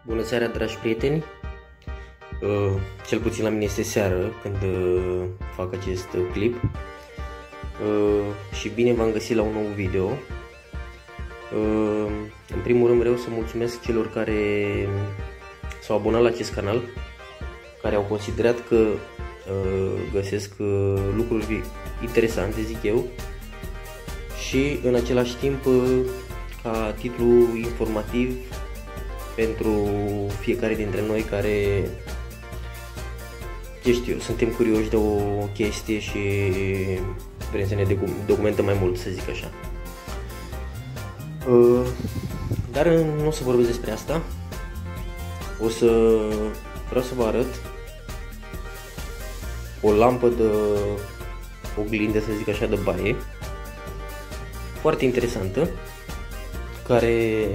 Bună seara, dragi prieteni! Cel puțin la mine este seară când fac acest clip și bine v-am găsit la un nou video. În primul rând vreau să mulțumesc celor care s-au abonat la acest canal, care au considerat că găsesc lucruri interesante, zic eu, și în același timp ca titlu informativ pentru fiecare dintre noi care, ce știu, suntem curioși de o chestie și vrem să ne documentăm mai mult, să zic așa. Dar nu o să vorbesc despre asta. Vreau să vă arăt o lampă de oglindă, să zic așa, de baie, foarte interesantă, care,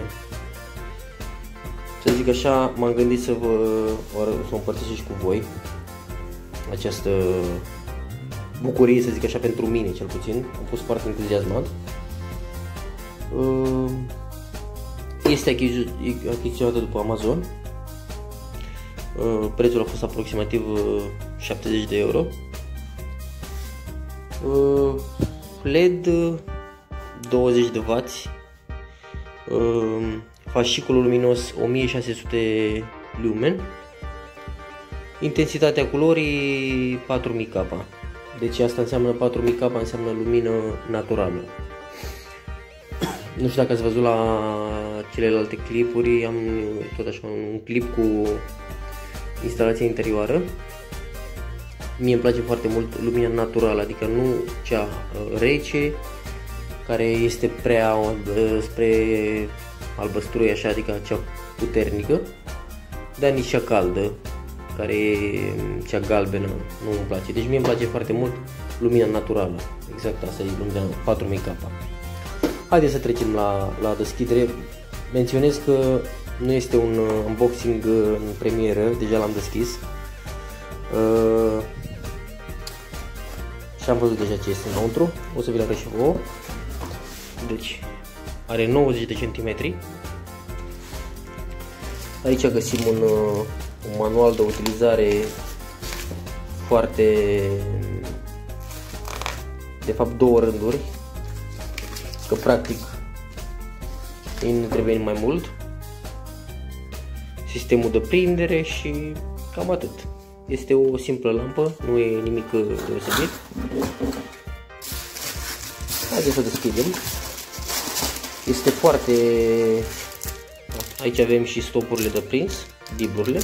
să zic așa, m-am gândit să o împărtășesc cu voi această bucurie, să zic așa, pentru mine cel puțin. Am fost foarte entuziasmat. Este achiziționată după Amazon. Prețul a fost aproximativ 70 de euro. LED 20 de W, fascicolul luminos 1600 lumen, intensitatea culorii 4000K. Deci asta înseamnă 4000K, înseamnă lumină naturală. Nu știu dacă ați văzut la celelalte clipuri, am tot așa un clip cu instalația interioară. Mie îmi place foarte mult lumina naturală, adică nu cea rece, care este prea spre albăstrui așa, adică cea puternică, dar nici cea caldă, care e cea galbenă, nu îmi place. Deci mie îmi place foarte mult lumina naturală, exact asta e lumina 4000K. Haideți să trecem la deschidere. Menționez că nu este un unboxing în premieră, deja l-am deschis și am văzut deja ce este înăuntru. O să vi-l arăt și vouă. Deci are 90 de centimetri. Aici găsim un manual de utilizare foarte, de fapt două rânduri, că practic nu trebuie mai mult. Sistemul de prindere și cam atât. Este o simplă lampă, nu e nimic deosebit. Haideți să deschidem. Este foarte... Aici avem și stopurile de prins, diblurile.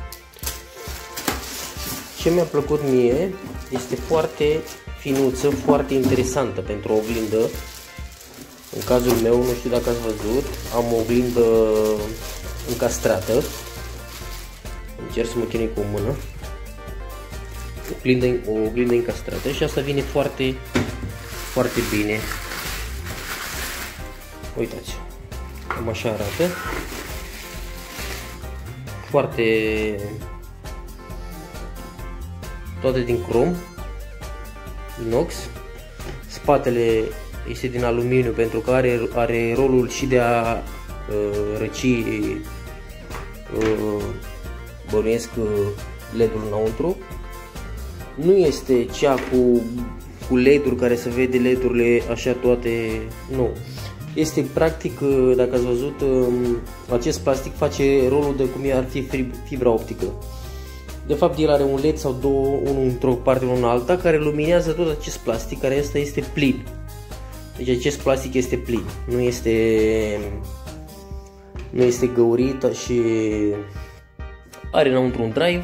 Ce mi-a plăcut mie este foarte finuță, foarte interesantă pentru o oglindă. În cazul meu, nu știu dacă ați văzut, am o oglindă încastrată. Încerc să mă chinui cu o mână. O oglindă încastrată și asta vine foarte, foarte bine. Uitați, cam așa arată. Foarte, toate din crom, inox. Spatele este din aluminiu pentru că are rolul și de a răci, bănuiesc, LED-ul înăuntru. Nu este cea cu LED-uri care se vede LED-urile așa toate, nu. Este practic, dacă ați văzut, acest plastic face rolul de cum ar fi fibra optică. De fapt el are un LED sau două, unul într-o parte, unul în alta, care luminează tot acest plastic, care asta este plin. Deci acest plastic este plin, nu este găurit și are înăuntru un drive,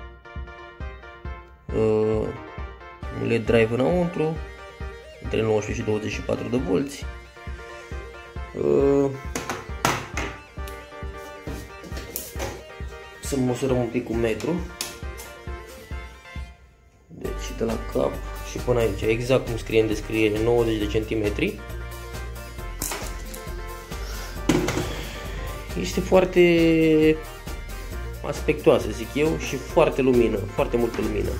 un LED drive înăuntru, între 19 și 24 de volți. Să măsurăm un pic cu metru. Deci de la cap și până aici, exact cum scrie în descriere, 90 de centimetri. Este foarte aspectoasă, zic eu, și foarte lumină, foarte multă lumină.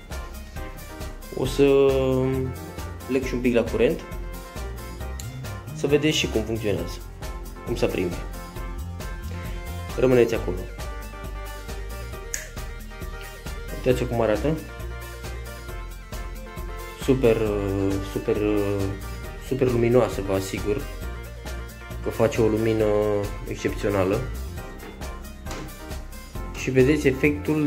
O să leg și un pic la curent, să vedeți și cum funcționează, cum se aprinde. rămâneți acolo. Uitați cum arată. Super luminoasă, vă asigur că face o lumină excepțională. Și vedeți efectul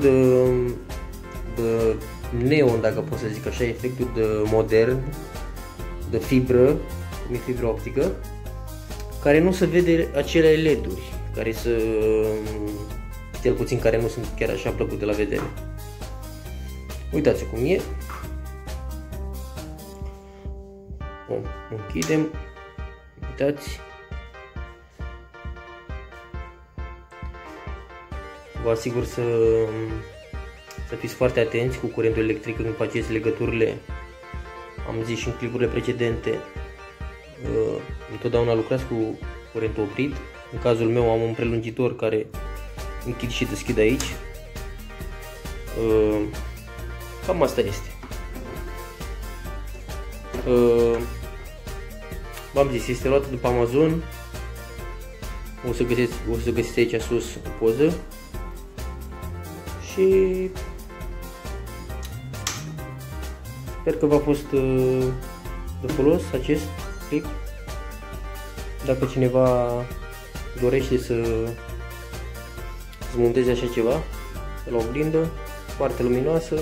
de neon, dacă pot să zic așa, efectul de modern, de fibră, cum e fibra optică, care nu se vede acele LED-uri, cel puțin care nu sunt chiar așa plăcute la vedere. Uitați cum e. O închidem. Uitați. Vă asigur să fiți foarte atenți cu curentul electric când faceți legăturile. Am zis și în clipurile precedente, întotdeauna lucrați cu curentul oprit. În cazul meu am un prelungitor care închid și deschid aici. Cam asta este. V-am zis, este luat după Amazon. O să găsiți aici sus o poză. Și sper că v-a fost de folos acest clip. Dacă cineva dorește să monteze așa ceva la oglindă, foarte luminoasă,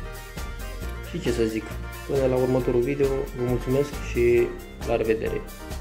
și ce să zic, până la următorul video, vă mulțumesc și la revedere!